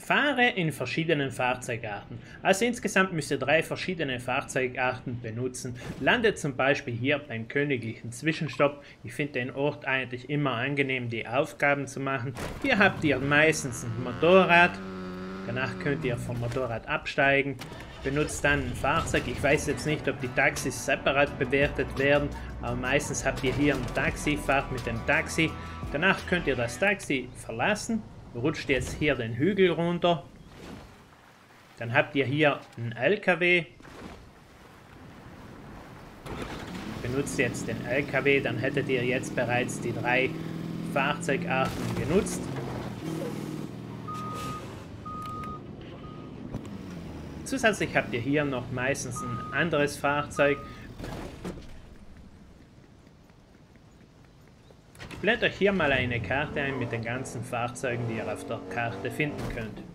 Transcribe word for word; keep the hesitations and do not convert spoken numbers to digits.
Fahre in verschiedenen Fahrzeugarten. Also insgesamt müsst ihr drei verschiedene Fahrzeugarten benutzen. Landet zum Beispiel hier beim königlichen Zwischenstopp. Ich finde den Ort eigentlich immer angenehm, die Aufgaben zu machen. Hier habt ihr meistens ein Motorrad. Danach könnt ihr vom Motorrad absteigen. Benutzt dann ein Fahrzeug. Ich weiß jetzt nicht, ob die Taxis separat bewertet werden, aber meistens habt ihr hier ein Taxi, fahrt mit dem Taxi. Danach könnt ihr das Taxi verlassen. Rutscht jetzt hier den Hügel runter. Dann habt ihr hier einen L K W. Benutzt jetzt den L K W, dann hättet ihr jetzt bereits die drei Fahrzeugarten genutzt. Zusätzlich habt ihr hier noch meistens ein anderes Fahrzeug. Ich blende euch hier mal eine Karte ein mit den ganzen Fahrzeugen, die ihr auf der Karte finden könnt.